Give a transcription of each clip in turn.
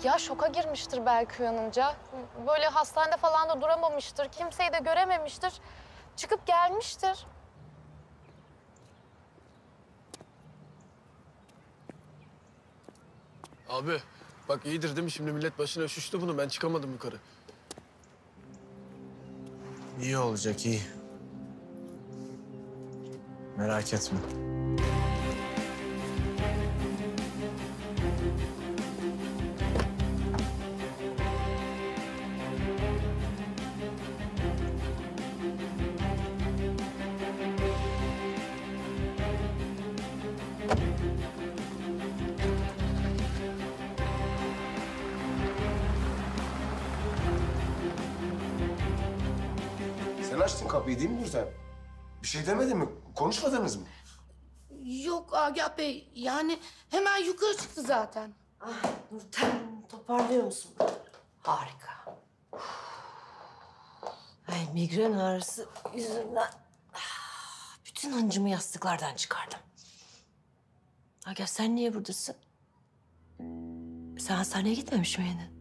Ya şoka girmiştir belki uyanınca. Böyle hastanede falan da duramamıştır. Kimseyi de görememiştir. Çıkıp gelmiştir. Abi bak iyidir değil mi? Şimdi millet başına üşüştü bunu. Ben çıkamadım yukarı. İyi olacak, iyi. Merak etme. Sen açtın kapıyı değil mi Nurten? Bir şey demedin mi? Konuşmadınız mı? Yok Agah Bey, yani hemen yukarı çıktı zaten. Nurten, toparlıyor musun? Harika. Ay, migren ağrısı yüzünden bütün hıncımı yastıklardan çıkardım. Agah, sen niye buradasın? Sen hastaneye gitmemiş miydin?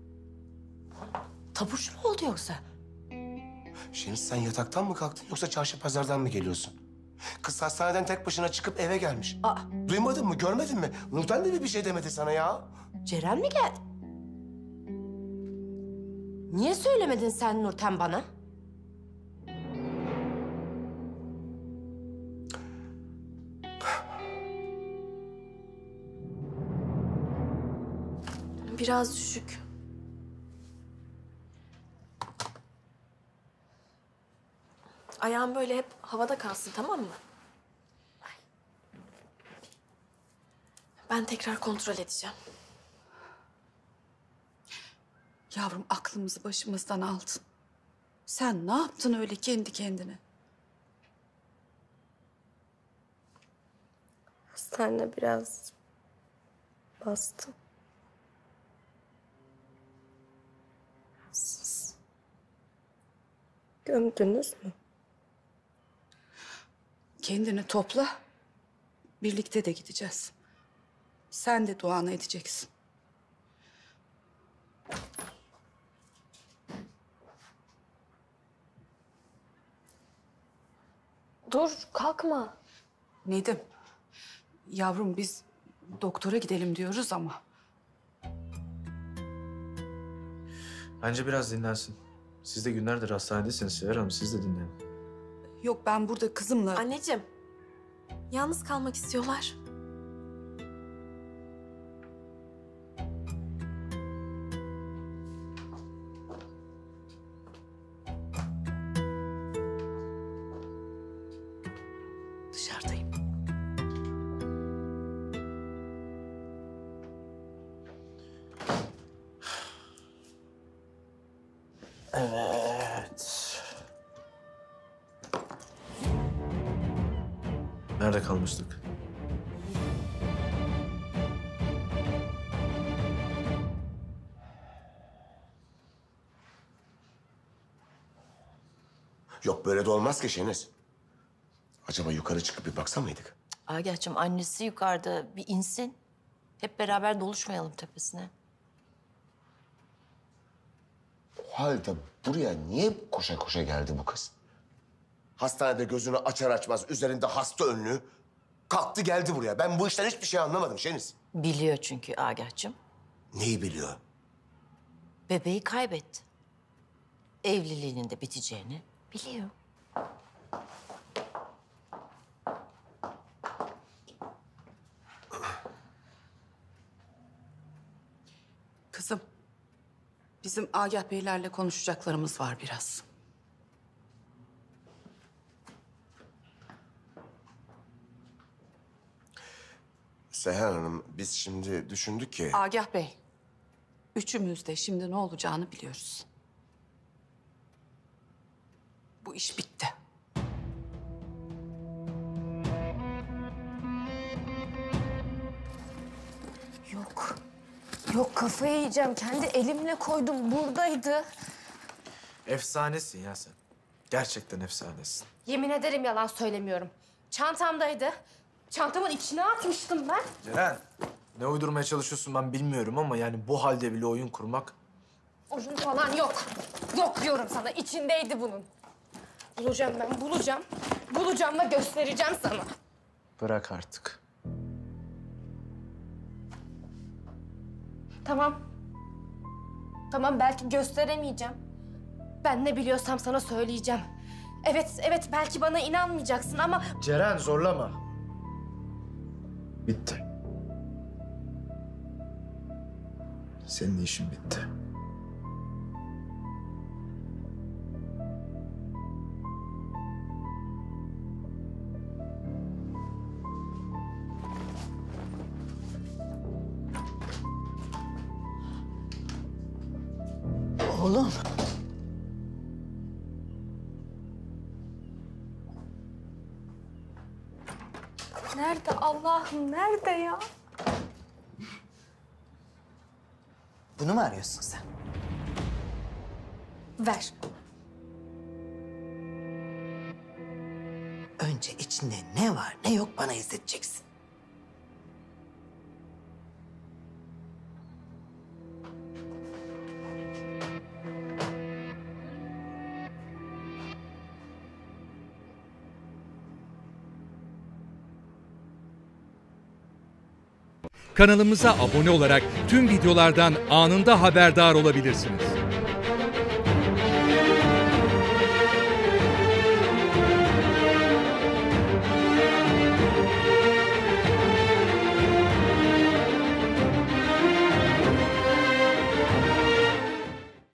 Taburcu mu oldu yoksa? Şeniz sen yataktan mı kalktın yoksa çarşı pazardan mı geliyorsun? Kız hastaneden tek başına çıkıp eve gelmiş. Aa, Duymadın mı, görmedin mi? Nurten de bir şey demedi sana ya. Ceren mi geldi? Niye söylemedin sen Nurten bana? Biraz düşük. Ayağın böyle hep havada kalsın, tamam mı? Ben tekrar kontrol edeceğim. Yavrum, aklımızı başımızdan aldın. Sen ne yaptın öyle kendi kendine? Hastanede biraz bastım. Siz gömdünüz mü? Kendini topla. Birlikte de gideceğiz. Sen de duanı edeceksin. Dur, kalkma. Nedim, yavrum biz doktora gidelim diyoruz ama... Bence biraz dinlensin. Siz de günlerdir hastanedesiniz Seher Hanım. Siz de dinlenin. Yok, ben burada kızımla... Anneciğim, yalnız kalmak istiyorlar. Dışarıdayım. Evet. Nerede kalmıştık? Yok böyle de olmaz ki Şeniz. Acaba yukarı çıkıp bir baksa mıydık? Agah'cığım, annesi yukarıda, bir insin. Hep beraber doluşmayalım tepesine. O halde buraya niye koşa koşa geldi bu kız? Hastanede gözünü açar açmaz üzerinde hasta önlüğü kalktı geldi buraya. Ben bu işten hiçbir şey anlamadım Şeniz. Biliyor çünkü Agah'cığım. Neyi biliyor? Bebeği kaybetti. Evliliğinin de biteceğini biliyor. Kızım, bizim Agah Beylerle konuşacaklarımız var biraz. Seher Hanım biz şimdi düşündük ki... Agah Bey, üçümüz de şimdi ne olacağını biliyoruz. Bu iş bitti. Yok. Yok, kafayı yiyeceğim. Kendi elimle koydum. Buradaydı. Efsanesin ya sen. Gerçekten efsanesin. Yemin ederim yalan söylemiyorum. Çantamdaydı. Çantamın içine atmıştım ben. Ceren. Ne uydurmaya çalışıyorsun ben bilmiyorum ama yani bu halde bile oyun kurmak... Oyun falan yok. Yok diyorum sana. İçindeydi bunun. Bulacağım ben, bulacağım. Bulacağım da göstereceğim sana. Bırak artık. Tamam. Tamam, belki gösteremeyeceğim. Ben ne biliyorsam sana söyleyeceğim. Evet, belki bana inanmayacaksın ama... Ceren zorlama. Bitti. Senin işin bitti. Oğlum. Nerede Allah'ım, nerede ya? Bunu mu arıyorsun sen? Ver. Önce içinde ne var ne yok bana izleteceksin. Kanalımıza abone olarak tüm videolardan anında haberdar olabilirsiniz.